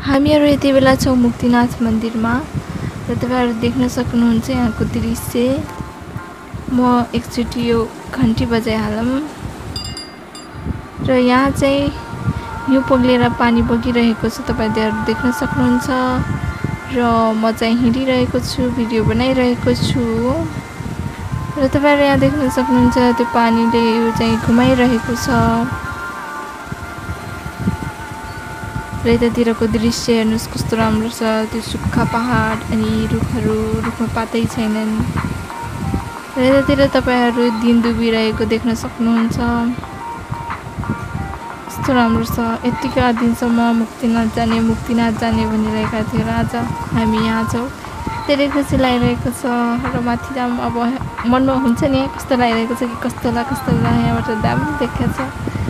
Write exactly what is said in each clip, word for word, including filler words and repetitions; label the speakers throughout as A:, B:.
A: हामीहरु यति बेला छौं मुक्तिनाथ मन्दिरमा र तपाईहरु देख्न सक्नुहुन्छ यहाँको दृश्य। म एकचोटी यो घण्टी बजाइहालम र यहाँ चाहिँ हिउँ पग्लेर पानी बगिरहेको छ, तपाईहरु देख्न सक्नुहुन्छ र म चाहिँ हिँडिरहेको छु, भिडियो बनाइरहेको छु र तपाईहरु यहाँ देख्न सक्नुहुन्छ त्यो पानीले यो चाहिँ घुमाइरहेको छ र यतातिरको दृश्य हेर्नुस् कस्तो राम्रो छ। त्यो सुक्खा पहाड अनि रुखहरू, रुखमा पातै छैनन् र यतातिर तपाईहरु दिन डुबिरहेको देख्न सक्नुहुन्छ। कस्तो राम्रो छ। यतिका दिनसम्म मुक्तिनाथ जाने मुक्तिनाथ जाने भनिरहेका थिए र आज हामी यहाँ छौँ। धेरै खुसी लागिरहेको छ र माथि जाम अब मनमा हुन्छ नि कस्तो लागिरहेको छ कि कस्तो ला कस्तो ला यहाँबाट दामी देख्या छ।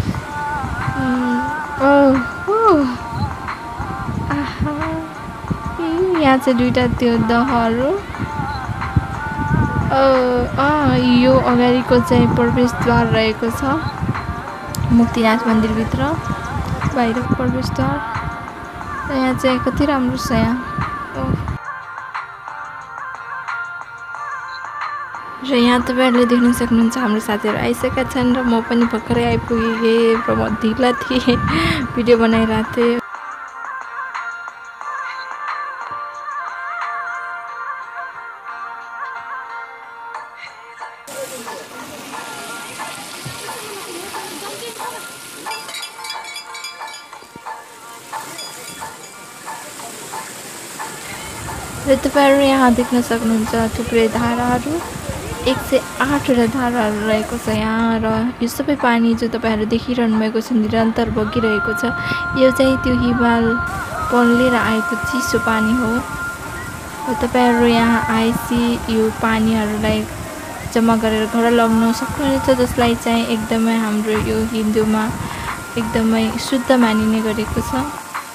A: यहाँ चाहिँ दुईटा त्यो दहहरू यो अगाडिको चाहिँ प्रवेशद्वार रहेको छ मुक्तिनाथ मन्दिरभित्र, बाहिरको प्रवेशद्वार र यहाँ चाहिँ कति राम्रो छ। यहाँ र यहाँ तपाईहरुले देख्न सक्नुहुन्छ हाम्रो साथीहरू आइसकेका छन् र म पनि भर्खरै आइपुगेँ र म ढिला थिएँ, भिडियो बनाइरहेको थिएँ। र तपाईहरु यहाँ देख्न सक्नुहुन्छ थुप्रै धाराहरू, एक सय आठवटा धाराहरू रहेको छ यहाँ र यो सबै पानी जो तपाईहरु देखिरहनु भएको छ निरन्तर बगिरहेको छ। यो चाहिँ त्यो हिमाल पल्लेर आएको चिसो पानी हो र तपाईहरु यहाँ आएपछि यो पानीहरूलाई जम्मा गरेर घर लग्न सक्नुहुन्छ, जसलाई चाहिँ एकदमै हाम्रो यो हिन्दूमा एकदमै शुद्ध मानिने गरेको छ।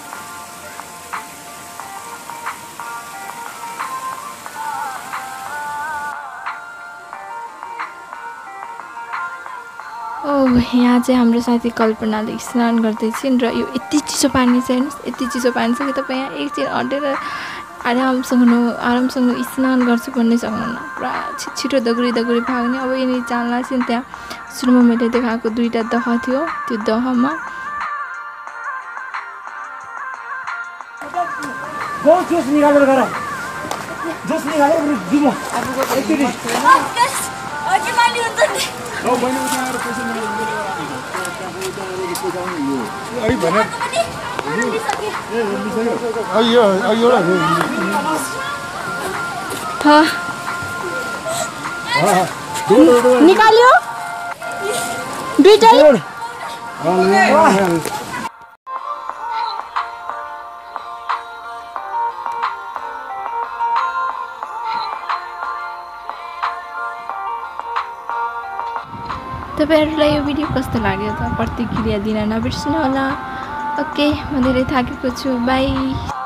A: यहाँ चाहिँ हाम्रो साथी कल्पनाले स्नान गर्दैछिन् र यो यति चिसो पानी छ, हेर्नुस् यति चिसो पानी छ कि तपाईँ यहाँ एकछिन अटेर आरामसँग आरामसँग स्नान गर्छु भन्ने सक्नुहुन्न। पुरा छिटो दगुरी दगुरी भाग्ने। अब यिनी जान्ला छिन् त्यहाँ सुरुमा मैले देखाएको दुईटा दह थियो, त्यो दहमा
B: जोस निकालेर गर जोस निकालेर जुम आफूको एकचोटी अझै माली हुन्छ नि हो बहिनी उता आएर पैसा मिलाउनु अइ भने अयो अयो
A: ह निकाल्यो दुईटै तपाईहरुलाई यो भिडियो कस्तो लाग्यो त प्रतिक्रिया दिन नबिर्सनु होला। ओके, म धेरै थाकेको छु, बाइ।